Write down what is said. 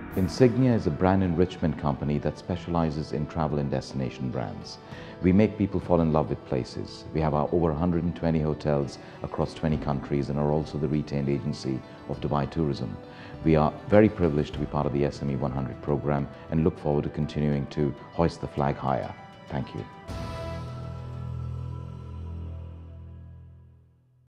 Insignia is a brand enrichment company that specializes in travel and destination brands. We make people fall in love with places. We have our over 120 hotels across 20 countries and are also the retained agency of Dubai Tourism. We are very privileged to be part of the SME 100 program and look forward to continuing to hoist the flag higher. Thank you.